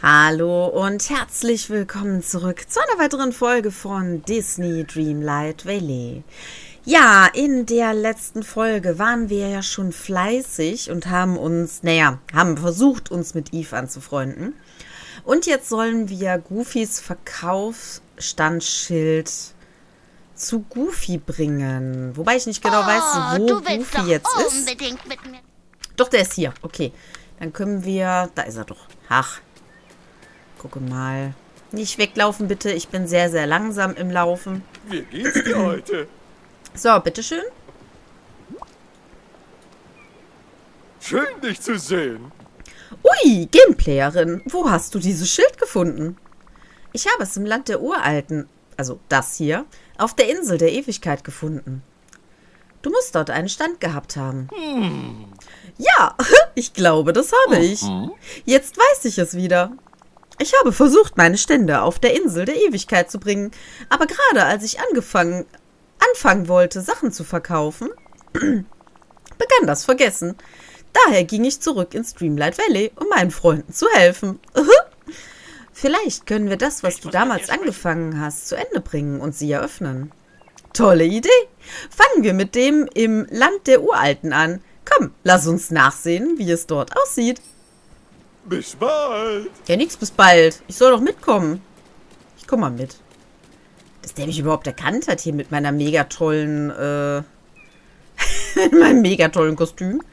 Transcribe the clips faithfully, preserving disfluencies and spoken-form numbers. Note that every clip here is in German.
Hallo und herzlich willkommen zurück zu einer weiteren Folge von Disney Dreamlight Valley. Ja, in der letzten Folge waren wir ja schon fleißig und haben uns, naja, haben versucht, uns mit Eve anzufreunden. Und jetzt sollen wir Goofys Verkaufsstandsschild zu Goofy bringen. Wobei ich nicht genau oh, weiß, wo Goofy jetzt ist. Mit mir. Doch, der ist hier. Okay, dann können wir... Da ist er doch. Ach. Gucke mal. Nicht weglaufen, bitte. Ich bin sehr, sehr langsam im Laufen. Wie geht's dir heute? So, bitteschön. Schön, dich zu sehen. Ui, Gameplayerin. Wo hast du dieses Schild gefunden? Ich habe es im Land der Uralten, also das hier, auf der Insel der Ewigkeit gefunden. Du musst dort einen Stand gehabt haben. Hm. Ja, ich glaube, das habe ich. Mhm. Jetzt weiß ich es wieder. Ich habe versucht, meine Stände auf der Insel der Ewigkeit zu bringen, aber gerade als ich angefangen, anfangen wollte, Sachen zu verkaufen, begann das Vergessen. Daher ging ich zurück ins Dreamlight Valley, um meinen Freunden zu helfen. Vielleicht können wir das, was du damals angefangen hast, zu Ende bringen und sie eröffnen. Tolle Idee. Fangen wir mit dem im Land der Uralten an. Komm, lass uns nachsehen, wie es dort aussieht. Bis bald. Ja, nix bis bald. Ich soll doch mitkommen. Ich komm mal mit. Dass der mich überhaupt erkannt hat hier mit meiner mega tollen, äh, in meinem mega tollen Kostüm.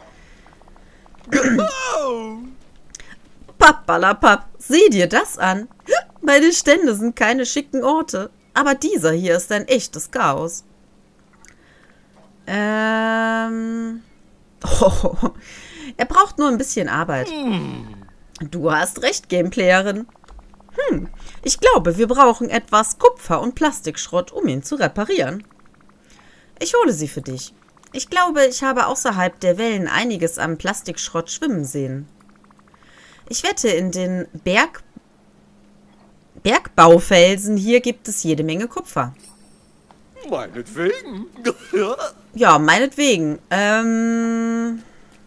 Pappalapapp, sieh dir das an. Meine Stände sind keine schicken Orte. Aber dieser hier ist ein echtes Chaos. Ähm... Oh, er braucht nur ein bisschen Arbeit. Hm. Du hast recht, Gameplayerin. Hm, ich glaube, wir brauchen etwas Kupfer und Plastikschrott, um ihn zu reparieren. Ich hole sie für dich. Ich glaube, ich habe außerhalb der Wellen einiges an Plastikschrott schwimmen sehen. Ich wette, in den Berg Bergbaufelsen hier gibt es jede Menge Kupfer. Meinetwegen. Ja, meinetwegen. Ähm...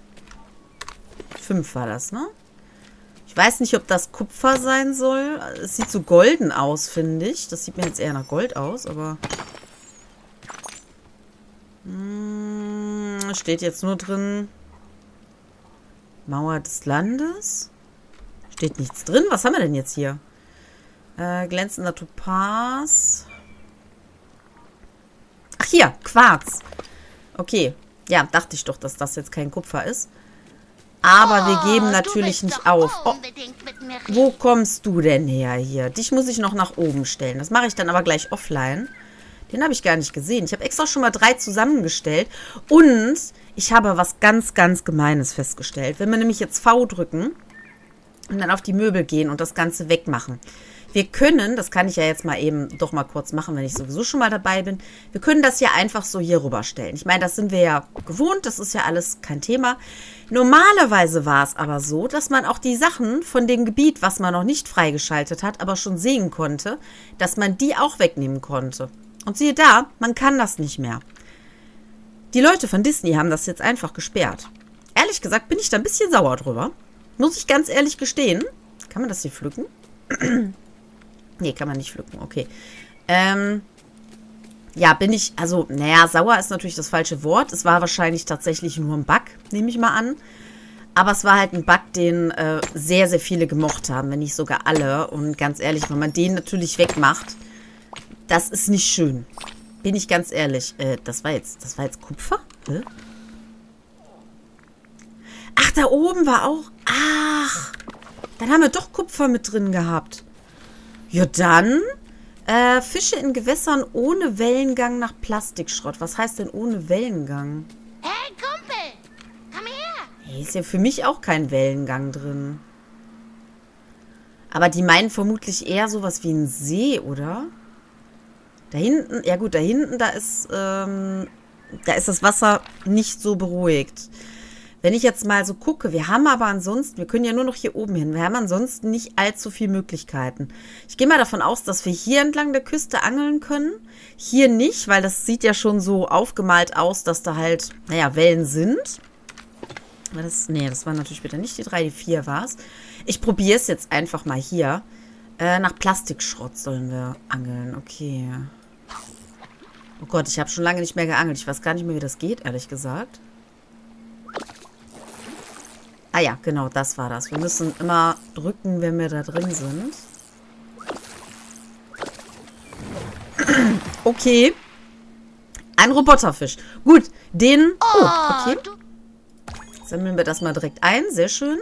Fünf war das, ne? Ich weiß nicht, ob das Kupfer sein soll. Es sieht so golden aus, finde ich. Das sieht mir jetzt eher nach Gold aus, aber... Hm, steht jetzt nur drin... Mauer des Landes? Steht nichts drin. Was haben wir denn jetzt hier? Äh, glänzender Topaz. Ach hier, Quarz. Okay. Ja, dachte ich doch, dass das jetzt kein Kupfer ist. Aber oh, wir geben natürlich nicht auf. Oh, wo kommst du denn her hier? Dich muss ich noch nach oben stellen. Das mache ich dann aber gleich offline. Den habe ich gar nicht gesehen. Ich habe extra schon mal drei zusammengestellt. Und ich habe was ganz, ganz Gemeines festgestellt. Wenn wir nämlich jetzt V drücken und dann auf die Möbel gehen und das Ganze wegmachen. Wir können, das kann ich ja jetzt mal eben doch mal kurz machen, wenn ich sowieso schon mal dabei bin. Wir können das ja einfach so hier rüberstellen. Ich meine, das sind wir ja gewohnt, das ist ja alles kein Thema. Normalerweise war es aber so, dass man auch die Sachen von dem Gebiet, was man noch nicht freigeschaltet hat, aber schon sehen konnte, dass man die auch wegnehmen konnte. Und siehe da, man kann das nicht mehr. Die Leute von Disney haben das jetzt einfach gesperrt. Ehrlich gesagt bin ich da ein bisschen sauer drüber. Muss ich ganz ehrlich gestehen. Kann man das hier pflücken? Nee, kann man nicht pflücken. Okay. Ähm, ja, bin ich, also, naja, sauer ist natürlich das falsche Wort. Es war wahrscheinlich tatsächlich nur ein Bug, nehme ich mal an. Aber es war halt ein Bug, den äh, sehr, sehr viele gemocht haben, wenn nicht sogar alle. Und ganz ehrlich, wenn man den natürlich wegmacht, das ist nicht schön. Bin ich ganz ehrlich. Äh, das war jetzt, das war jetzt Kupfer? Hä? Ach, da oben war auch, ach, dann haben wir doch Kupfer mit drin gehabt. Ja, dann äh, Fische in Gewässern ohne Wellengang nach Plastikschrott. Was heißt denn ohne Wellengang? Hey, Kumpel! Komm her! Hey, ist ja für mich auch kein Wellengang drin. Aber die meinen vermutlich eher sowas wie ein See, oder? Da hinten, ja gut, da hinten, da ist, ähm, da ist das Wasser nicht so beruhigt. Wenn ich jetzt mal so gucke, wir haben aber ansonsten, wir können ja nur noch hier oben hin, wir haben ansonsten nicht allzu viele Möglichkeiten. Ich gehe mal davon aus, dass wir hier entlang der Küste angeln können. Hier nicht, weil das sieht ja schon so aufgemalt aus, dass da halt, naja, Wellen sind. Das, nee, das waren natürlich bitte nicht die drei, die vier war es. Ich probiere es jetzt einfach mal hier. Äh, nach Plastikschrott sollen wir angeln. Okay. Oh Gott, ich habe schon lange nicht mehr geangelt. Ich weiß gar nicht mehr, wie das geht, ehrlich gesagt. Ah ja, genau, das war das. Wir müssen immer drücken, wenn wir da drin sind. Okay. Ein Roboterfisch. Gut, den... Oh, okay. Sammeln wir das mal direkt ein. Sehr schön.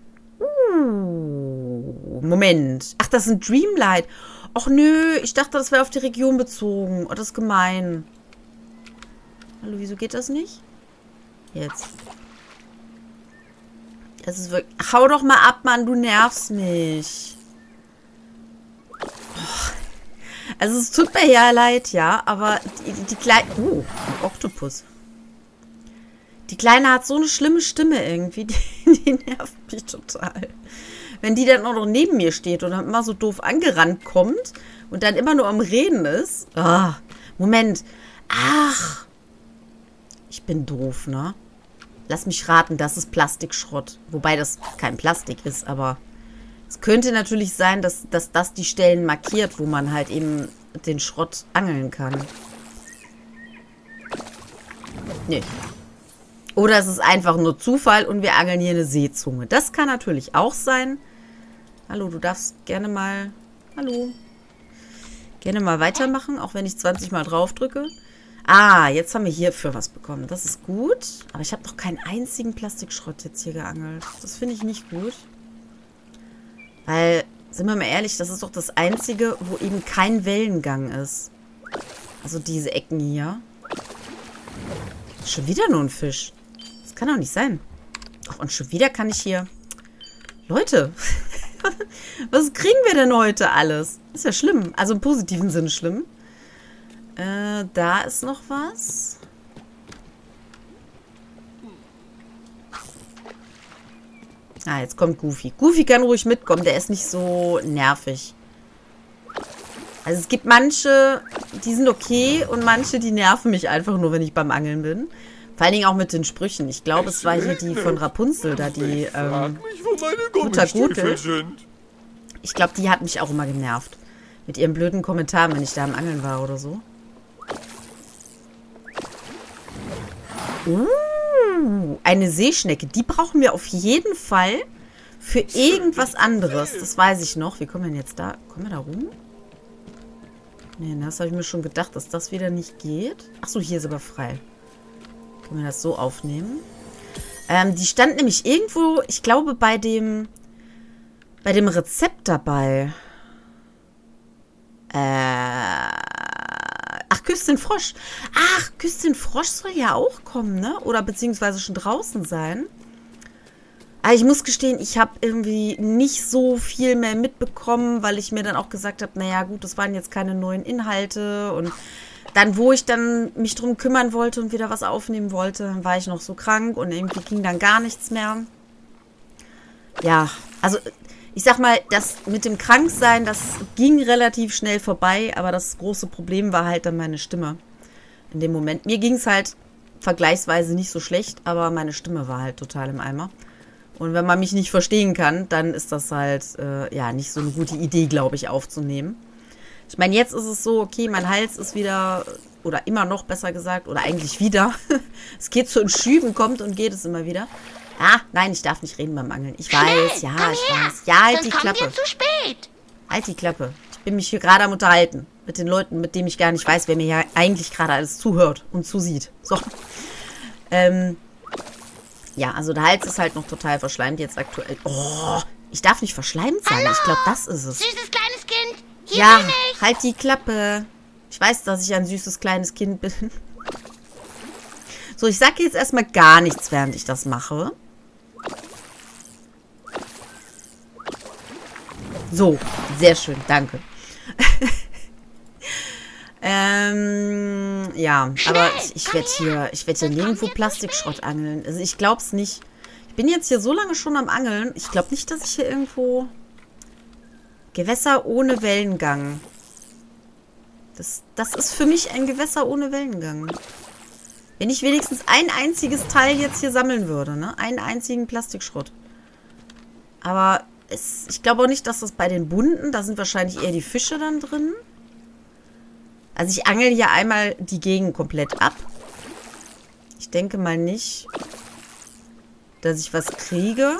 Uh, Moment. Ach, das ist ein Dreamlight. Och nö, ich dachte, das wäre auf die Region bezogen. Oh, das ist gemein. Hallo, wieso geht das nicht? Jetzt. Das ist wirklich... Hau doch mal ab, Mann, du nervst mich. Oh. Also es tut mir ja leid, ja, aber die, die, die Kleine... Oh, ein Oktopus. Die Kleine hat so eine schlimme Stimme irgendwie. Die, die nervt mich total. Wenn die dann auch noch neben mir steht und dann immer so doof angerannt kommt und dann immer nur am Reden ist. Ah, Moment. Ach. Ich bin doof, ne? Lass mich raten, das ist Plastikschrott. Wobei das kein Plastik ist, aber es könnte natürlich sein, dass, dass das die Stellen markiert, wo man halt eben den Schrott angeln kann. Nee. Oder es ist einfach nur Zufall und wir angeln hier eine Seezunge. Das kann natürlich auch sein. Hallo, du darfst gerne mal... Hallo. Gerne mal weitermachen, auch wenn ich zwanzig Mal drauf drücke. Ah, jetzt haben wir hierfür was bekommen. Das ist gut. Aber ich habe noch keinen einzigen Plastikschrott jetzt hier geangelt. Das finde ich nicht gut. Weil, sind wir mal ehrlich, das ist doch das Einzige, wo eben kein Wellengang ist. Also diese Ecken hier. Schon wieder nur ein Fisch. Das kann doch nicht sein. Ach, und schon wieder kann ich hier... Leute, was kriegen wir denn heute alles? Ist ja schlimm. Also im positiven Sinne schlimm. Äh, da ist noch was. Ah, jetzt kommt Goofy. Goofy kann ruhig mitkommen. Der ist nicht so nervig. Also es gibt manche, die sind okay und manche, die nerven mich einfach nur, wenn ich beim Angeln bin. Vor allen Dingen auch mit den Sprüchen. Ich glaube, es war hier die von Rapunzel, da die ähm, Mutter Gothel. Ich glaube, die hat mich auch immer genervt. Mit ihren blöden Kommentaren, wenn ich da am Angeln war oder so. Uh, eine Seeschnecke. Die brauchen wir auf jeden Fall für irgendwas anderes. Das weiß ich noch. Wie kommen wir denn jetzt da? Kommen wir da rum? Nee, das habe ich mir schon gedacht, dass das wieder nicht geht. Achso, hier ist aber frei. Können wir das so aufnehmen? Ähm, die stand nämlich irgendwo, ich glaube, bei dem bei dem Rezept dabei. Äh... Ach, Küss den Frosch. Ach, Küss den Frosch soll ja auch kommen, ne? Oder beziehungsweise schon draußen sein. Aber ich muss gestehen, ich habe irgendwie nicht so viel mehr mitbekommen, weil ich mir dann auch gesagt habe, naja gut, das waren jetzt keine neuen Inhalte. Und dann, wo ich dann mich drum kümmern wollte und wieder was aufnehmen wollte, dann war ich noch so krank und irgendwie ging dann gar nichts mehr. Ja, also ich sag mal, das mit dem Kranksein, das ging relativ schnell vorbei, aber das große Problem war halt dann meine Stimme in dem Moment. Mir ging es halt vergleichsweise nicht so schlecht, aber meine Stimme war halt total im Eimer. Und wenn man mich nicht verstehen kann, dann ist das halt, äh, ja, nicht so eine gute Idee, glaube ich, aufzunehmen. Ich meine, jetzt ist es so, okay, mein Hals ist wieder, oder immer noch besser gesagt, oder eigentlich wieder. Es geht so in Schüben, kommt und geht es immer wieder. Ah, nein, ich darf nicht reden beim Angeln. Ich weiß, ja, ich weiß. Ja, halt die Klappe. Sonst kommt ihr zu spät. Halt die Klappe. Ich bin mich hier gerade am Unterhalten. Mit den Leuten, mit denen ich gar nicht weiß, wer mir ja eigentlich gerade alles zuhört und zusieht. So. Ähm... Ja, also der Hals ist halt noch total verschleimt jetzt aktuell. Oh, ich darf nicht verschleimt sein. Hallo, ich glaube, das ist es. Süßes kleines Kind. Hier Ja, bin ich. halt die Klappe. Ich weiß, dass ich ein süßes kleines Kind bin. So, ich sage jetzt erstmal gar nichts, während ich das mache. So, sehr schön, danke. Ähm, ja, aber ich, ich werde hier, ich werde hier nirgendwo Plastikschrott angeln. Also ich glaube es nicht. Ich bin jetzt hier so lange schon am Angeln. Ich glaube nicht, dass ich hier irgendwo... Gewässer ohne Wellengang. Das, das ist für mich ein Gewässer ohne Wellengang. Wenn ich wenigstens ein einziges Teil jetzt hier sammeln würde, ne? Einen einzigen Plastikschrott. Aber es, ich glaube auch nicht, dass das bei den bunten, da sind wahrscheinlich eher die Fische dann drin. Also ich angel hier einmal die Gegend komplett ab. Ich denke mal nicht, dass ich was kriege.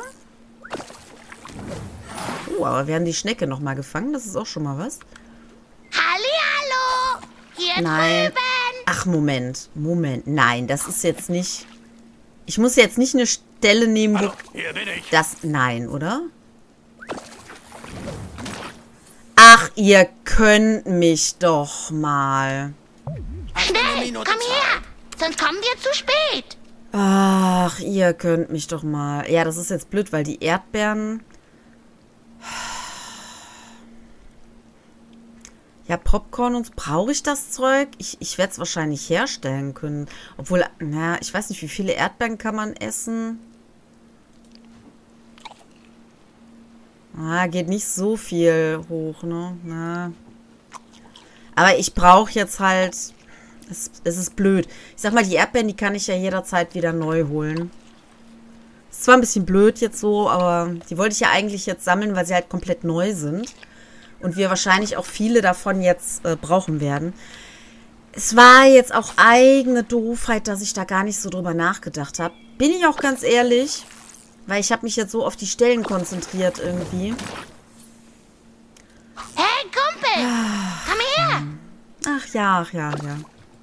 Oh, aber wir haben die Schnecke nochmal gefangen. Das ist auch schon mal was. Hallihallo! Hier Nein. drüben! Ach, Moment. Moment. Nein, das ist jetzt nicht... Ich muss jetzt nicht eine Stelle nehmen, wo... Hier bin ich. Das... Nein, oder? Ach, ihr könnt mich doch mal. Schnell, komm her! Sonst kommen wir zu spät. Ach, ihr könnt mich doch mal. Ja, das ist jetzt blöd, weil die Erdbeeren... Ja, Popcorn und brauche ich das Zeug? Ich, ich werde es wahrscheinlich herstellen können. Obwohl, na, ich weiß nicht, wie viele Erdbeeren kann man essen? Ah, geht nicht so viel hoch, ne? Na. Aber ich brauche jetzt halt... Es, es ist blöd. Ich sag mal, die Erdbeeren, die kann ich ja jederzeit wieder neu holen. Ist zwar ein bisschen blöd jetzt so, aber die wollte ich ja eigentlich jetzt sammeln, weil sie halt komplett neu sind. Und wir wahrscheinlich auch viele davon jetzt äh, brauchen werden. Es war jetzt auch eigene Doofheit, dass ich da gar nicht so drüber nachgedacht habe. Bin ich auch ganz ehrlich. Weil ich habe mich jetzt so auf die Stellen konzentriert irgendwie. Hey, Kumpel! Komm her! Ach ja, ach ja, ja.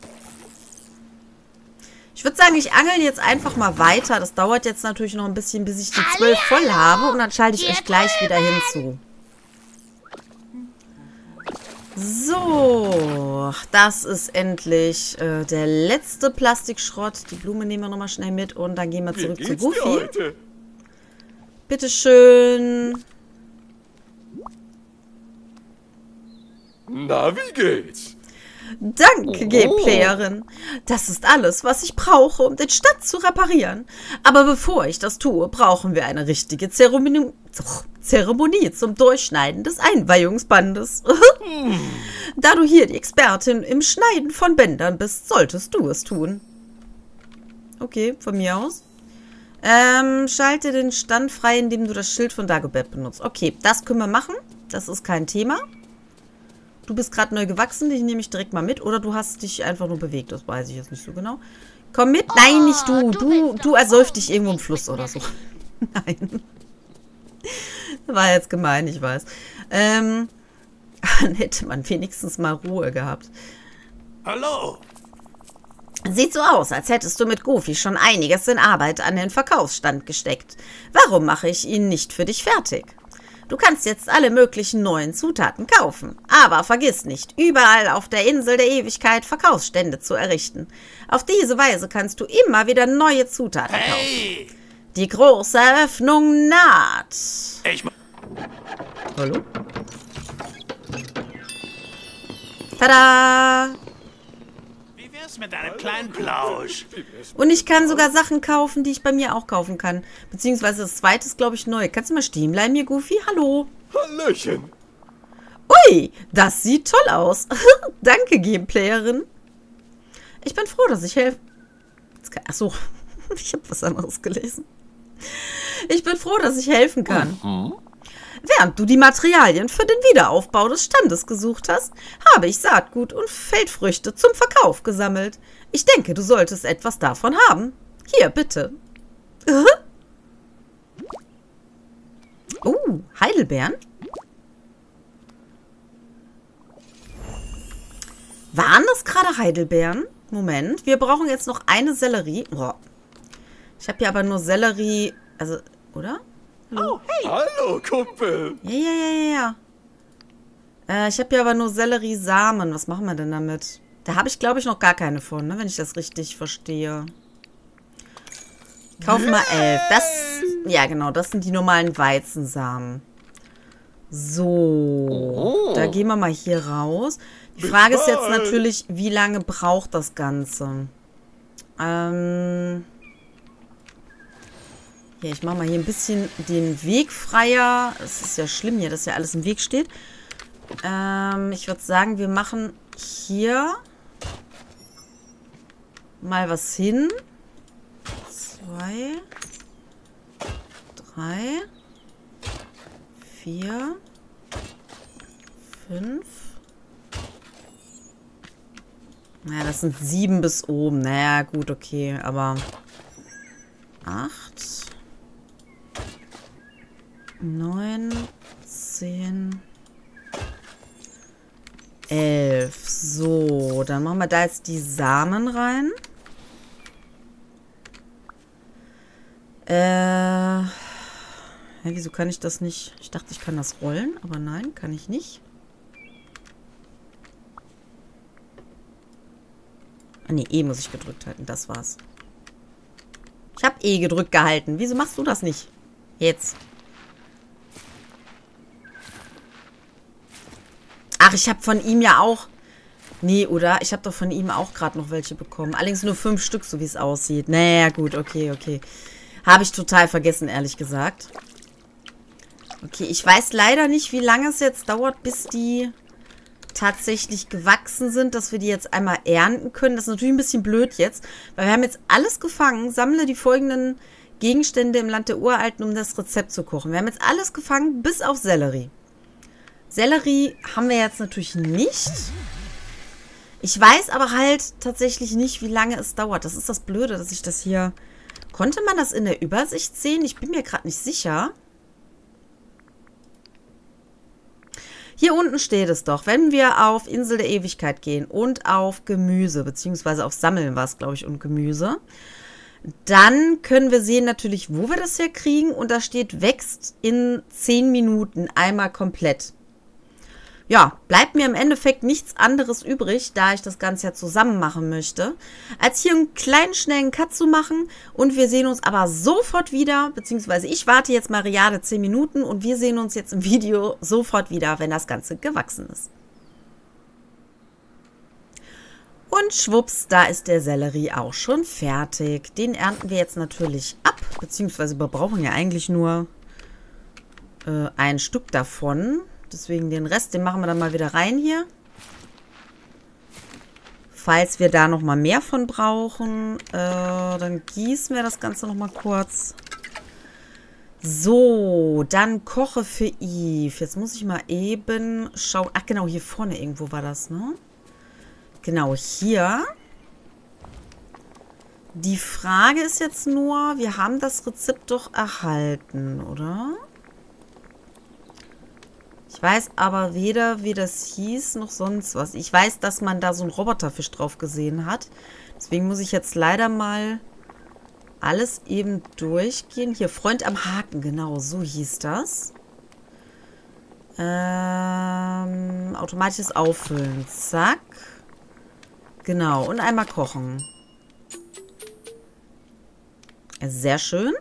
Ich würde sagen, ich angel jetzt einfach mal weiter. Das dauert jetzt natürlich noch ein bisschen, bis ich die zwölf voll habe. Und dann schalte ich euch gleich wieder hinzu. So, das ist endlich äh, der letzte Plastikschrott. Die Blume nehmen wir nochmal schnell mit und dann gehen wir Wie zurück zu geht's dir Goofy. heute? Bitteschön. Na, wie geht's? Danke, Gameplayerin. Das ist alles, was ich brauche, um den Stand zu reparieren. Aber bevor ich das tue, brauchen wir eine richtige Zeremonie, Zeremonie zum Durchschneiden des Einweihungsbandes. Da du hier die Expertin im Schneiden von Bändern bist, solltest du es tun. Okay, von mir aus. Ähm, schalte den Stand frei, indem du das Schild von Dagobert benutzt. Okay, das können wir machen. Das ist kein Thema. Du bist gerade neu gewachsen, dich nehme ich direkt mal mit. Oder du hast dich einfach nur bewegt, das weiß ich jetzt nicht so genau. Komm mit. Nein, nicht du. Du, du ersäuft dich irgendwo im Fluss oder so. Nein. War jetzt gemein, ich weiß. Ähm, dann hätte man wenigstens mal Ruhe gehabt. Hallo. Sieht so aus, als hättest du mit Goofy schon einiges in Arbeit an den Verkaufsstand gesteckt. Warum mache ich ihn nicht für dich fertig? Du kannst jetzt alle möglichen neuen Zutaten kaufen. Aber vergiss nicht, überall auf der Insel der Ewigkeit Verkaufsstände zu errichten. Auf diese Weise kannst du immer wieder neue Zutaten Hey. kaufen. Die große Eröffnung naht. Ich Hallo? Tada! Wie wär's mit einem kleinen Plausch? Und ich kann sogar Sachen kaufen, die ich bei mir auch kaufen kann. Beziehungsweise das zweite ist, glaube ich, neu. Kannst du mal stehen bleiben hier, Goofy? Hallo. Hallöchen. Ui, das sieht toll aus. Danke, Gameplayerin. Ich bin froh, dass ich helfe. Achso, ich habe was anderes gelesen. Ich bin froh, dass ich helfen kann. Mhm. Während du die Materialien für den Wiederaufbau des Standes gesucht hast, habe ich Saatgut und Feldfrüchte zum Verkauf gesammelt. Ich denke, du solltest etwas davon haben. Hier, bitte. Oh, Heidelbeeren. Waren das gerade Heidelbeeren? Moment, wir brauchen jetzt noch eine Sellerie. Oh. Ich habe hier aber nur Sellerie, also, oder? Oh, hey. Hallo, Kumpel. Ja, ja, ja, ja, ja. Äh, ich habe hier aber nur Selleriesamen. Was machen wir denn damit? Da habe ich, glaube ich, noch gar keine von, ne? Wenn ich das richtig verstehe. Kauf mal elf. Das, ja, genau, das sind die normalen Weizensamen. So, Oh. da gehen wir mal hier raus. Die Bis Frage ist jetzt bald. natürlich, wie lange braucht das Ganze? Ähm... Ja, ich mache mal hier ein bisschen den Weg freier. Es ist ja schlimm hier, dass ja alles im Weg steht. Ähm, ich würde sagen, wir machen hier mal was hin. Zwei. Drei. vier, fünf. Naja, das sind sieben bis oben. Naja, gut, okay, aber acht, neun, zehn, elf. So, dann machen wir da jetzt die Samen rein. Äh, ja, wieso kann ich das nicht? Ich dachte, ich kann das rollen, aber nein, kann ich nicht. Ah, nee, E muss ich gedrückt halten, das war's. Ich habe E gedrückt gehalten. Wieso machst du das nicht? Jetzt. Ach, ich habe von ihm ja auch... Nee, oder? Ich habe doch von ihm auch gerade noch welche bekommen. Allerdings nur fünf Stück, so wie es aussieht. Naja, gut, okay, okay. Habe ich total vergessen, ehrlich gesagt. Okay, ich weiß leider nicht, wie lange es jetzt dauert, bis die tatsächlich gewachsen sind, dass wir die jetzt einmal ernten können. Das ist natürlich ein bisschen blöd jetzt, weil wir haben jetzt alles gefangen. Sammle die folgenden Gegenstände im Land der Uralten, um das Rezept zu kochen. Wir haben jetzt alles gefangen, bis auf Sellerie. Sellerie haben wir jetzt natürlich nicht. Ich weiß aber halt tatsächlich nicht, wie lange es dauert. Das ist das Blöde, dass ich das hier... Konnte man das in der Übersicht sehen? Ich bin mir gerade nicht sicher. Hier unten steht es doch. Wenn wir auf Insel der Ewigkeit gehen und auf Gemüse, beziehungsweise auf Sammeln war es, glaube ich, und Gemüse, dann können wir sehen natürlich, wo wir das herkriegen. Und da steht, wächst in zehn Minuten einmal komplett. Ja, bleibt mir im Endeffekt nichts anderes übrig, da ich das Ganze ja zusammen machen möchte, als hier einen kleinen, schnellen Cut zu machen. Und wir sehen uns aber sofort wieder, beziehungsweise ich warte jetzt mal reale zehn Minuten und wir sehen uns jetzt im Video sofort wieder, wenn das Ganze gewachsen ist. Und schwupps, da ist der Sellerie auch schon fertig. Den ernten wir jetzt natürlich ab, beziehungsweise wir brauchen ja eigentlich nur äh, ein Stück davon. Deswegen den Rest, den machen wir dann mal wieder rein hier. Falls wir da nochmal mehr von brauchen, äh, dann gießen wir das Ganze nochmal kurz. So, dann koche für Eve. Jetzt muss ich mal eben schauen. Ach genau, hier vorne irgendwo war das, ne? Genau, hier. Die Frage ist jetzt nur, wir haben das Rezept doch erhalten, oder? Ich weiß aber weder, wie das hieß, noch sonst was. Ich weiß, dass man da so einen Roboterfisch drauf gesehen hat. Deswegen muss ich jetzt leider mal alles eben durchgehen. Hier, Freund am Haken, genau, so hieß das. Ähm, automatisches Auffüllen, zack. Genau, und einmal kochen. Sehr schön.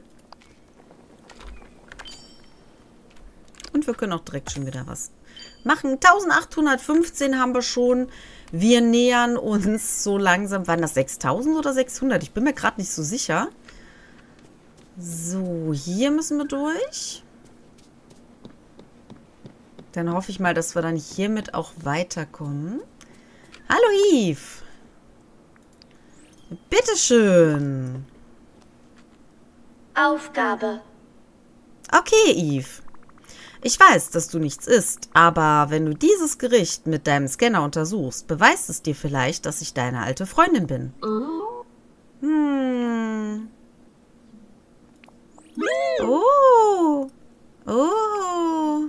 Und wir können auch direkt schon wieder was machen. eintausendachthundertfünfzehn haben wir schon. Wir nähern uns so langsam. Waren das sechstausend oder sechshundert? Ich bin mir gerade nicht so sicher. So, hier müssen wir durch. Dann hoffe ich mal, dass wir dann hiermit auch weiterkommen. Hallo Eve. Bitteschön. Aufgabe. Okay, Eve. Ich weiß, dass du nichts isst, aber wenn du dieses Gericht mit deinem Scanner untersuchst, beweist es dir vielleicht, dass ich deine alte Freundin bin. Hm. Oh. Oh.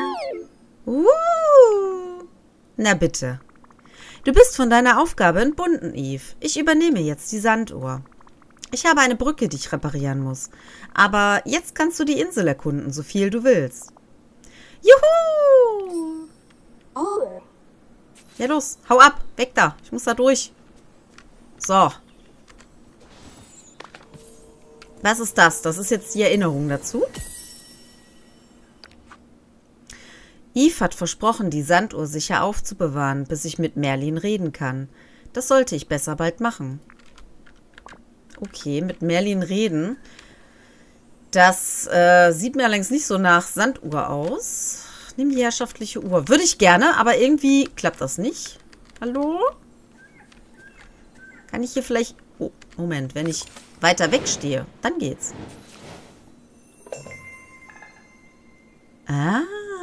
Uh. Na bitte. Du bist von deiner Aufgabe entbunden, Eve. Ich übernehme jetzt die Sanduhr. Ich habe eine Brücke, die ich reparieren muss. Aber jetzt kannst du die Insel erkunden, so viel du willst. Juhu! Ja, los. Hau ab. Weg da. Ich muss da durch. So. Was ist das? Das ist jetzt die Erinnerung dazu. Eve hat versprochen, die Sanduhr sicher aufzubewahren, bis ich mit Merlin reden kann. Das sollte ich besser bald machen. Okay, mit Merlin reden. Das äh, sieht mir allerdings nicht so nach Sanduhr aus. Nimm die herrschaftliche Uhr. Würde ich gerne, aber irgendwie klappt das nicht. Hallo? Kann ich hier vielleicht... Oh, Moment. Wenn ich weiter weg stehe, dann geht's. Ah.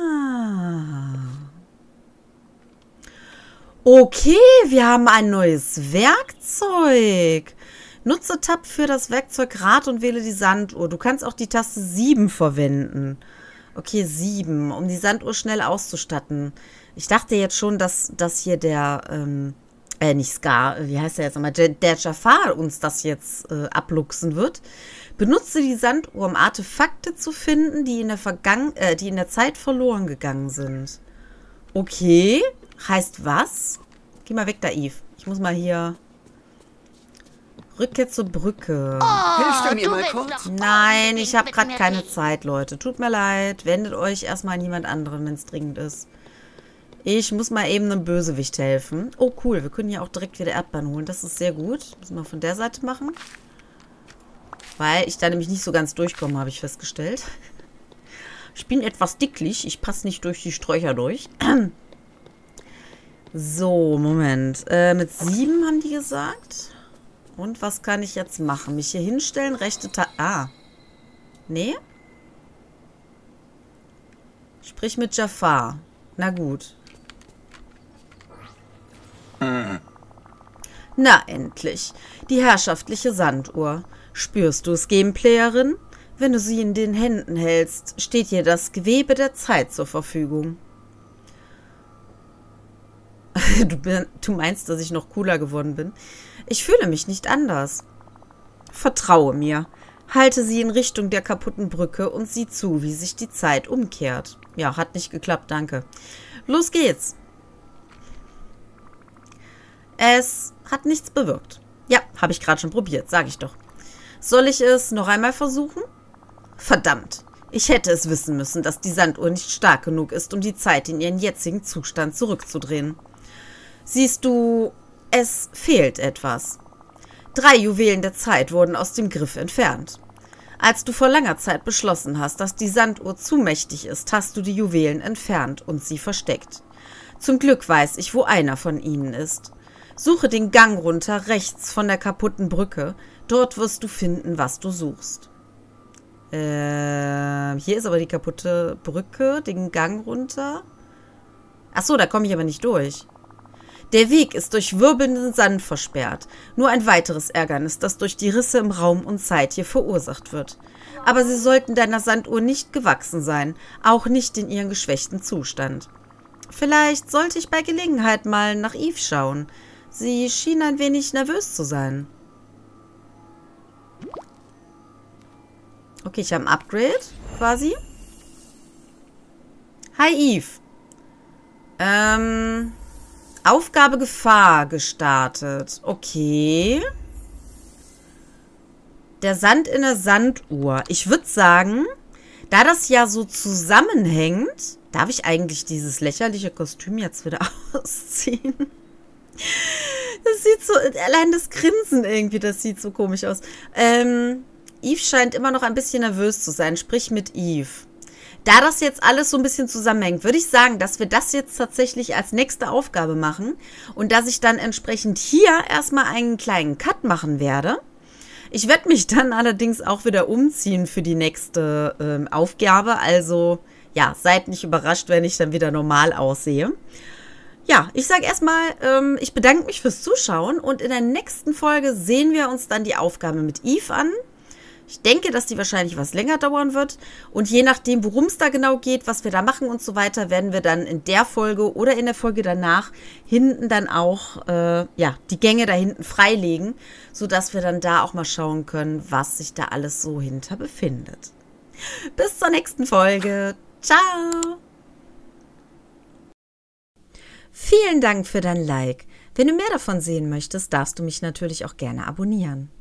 Okay, wir haben ein neues Werkzeug. Nutze Tab für das Werkzeugrad und wähle die Sanduhr. Du kannst auch die Taste sieben verwenden. Okay, sieben, um die Sanduhr schnell auszustatten. Ich dachte jetzt schon, dass, dass hier der, ähm, äh, nicht Scar, wie heißt der jetzt nochmal, der, der Jafar uns das jetzt äh, abluchsen wird. Benutze die Sanduhr, um Artefakte zu finden, die in der Vergangen äh, die in der Zeit verloren gegangen sind. Okay, heißt was? Geh mal weg da, Eve. Ich muss mal hier... Rückkehr zur Brücke. Oh, Hilfst du mir du mal willst kurz? doch Nein, unbedingt ich habe mit gerade mir keine reden. Zeit, Leute. Tut mir leid. Wendet euch erstmal an jemand anderen, wenn es dringend ist. Ich muss mal eben einem Bösewicht helfen. Oh, cool. Wir können ja auch direkt wieder Erdbeeren holen. Das ist sehr gut. Müssen wir von der Seite machen. Weil ich da nämlich nicht so ganz durchkomme, habe ich festgestellt. Ich bin etwas dicklich. Ich passe nicht durch die Sträucher durch. So, Moment. Äh, mit sieben haben die gesagt. Und was kann ich jetzt machen? Mich hier hinstellen, rechte Ta... Ah. Nee? Sprich mit Jafar. Na gut. Hm. Na, endlich. Die herrschaftliche Sanduhr. Spürst du es, Gameplayerin? Wenn du sie in den Händen hältst, steht dir das Gewebe der Zeit zur Verfügung. Du, du meinst, dass ich noch cooler geworden bin? Ich fühle mich nicht anders. Vertraue mir. Halte sie in Richtung der kaputten Brücke und sieh zu, wie sich die Zeit umkehrt. Ja, hat nicht geklappt, danke. Los geht's. Es hat nichts bewirkt. Ja, habe ich gerade schon probiert, sage ich doch. Soll ich es noch einmal versuchen? Verdammt. Ich hätte es wissen müssen, dass die Sanduhr nicht stark genug ist, um die Zeit in ihren jetzigen Zustand zurückzudrehen. Siehst du, es fehlt etwas. Drei Juwelen der Zeit wurden aus dem Griff entfernt. Als du vor langer Zeit beschlossen hast, dass die Sanduhr zu mächtig ist, hast du die Juwelen entfernt und sie versteckt. Zum Glück weiß ich, wo einer von ihnen ist. Suche den Gang runter rechts von der kaputten Brücke. Dort wirst du finden, was du suchst. Äh, hier ist aber die kaputte Brücke, den Gang runter. Achso, da komme ich aber nicht durch. Der Weg ist durch wirbelnden Sand versperrt. Nur ein weiteres Ärgernis, das durch die Risse im Raum und Zeit hier verursacht wird. Aber sie sollten deiner Sanduhr nicht gewachsen sein, auch nicht in ihrem geschwächten Zustand. Vielleicht sollte ich bei Gelegenheit mal nach Eve schauen. Sie schien ein wenig nervös zu sein. Okay, ich habe ein Upgrade, quasi. Hi, Eve. Ähm... Aufgabe Gefahr gestartet. Okay. Der Sand in der Sanduhr. Ich würde sagen, da das ja so zusammenhängt, darf ich eigentlich dieses lächerliche Kostüm jetzt wieder ausziehen? Das sieht so, allein das Grinsen irgendwie, das sieht so komisch aus. Ähm, Eve scheint immer noch ein bisschen nervös zu sein. Sprich mit Eve. Da das jetzt alles so ein bisschen zusammenhängt, würde ich sagen, dass wir das jetzt tatsächlich als nächste Aufgabe machen und dass ich dann entsprechend hier erstmal einen kleinen Cut machen werde. Ich werde mich dann allerdings auch wieder umziehen für die nächste ähm, Aufgabe, also ja, seid nicht überrascht, wenn ich dann wieder normal aussehe. Ja, ich sage erstmal, ähm, ich bedanke mich fürs Zuschauen und in der nächsten Folge sehen wir uns dann die Aufgabe mit Eve an. Ich denke, dass die wahrscheinlich was länger dauern wird. Und je nachdem, worum es da genau geht, was wir da machen und so weiter, werden wir dann in der Folge oder in der Folge danach hinten dann auch äh, ja, die Gänge da hinten freilegen, sodass wir dann da auch mal schauen können, was sich da alles so hinter befindet. Bis zur nächsten Folge. Ciao! Vielen Dank für dein Like. Wenn du mehr davon sehen möchtest, darfst du mich natürlich auch gerne abonnieren.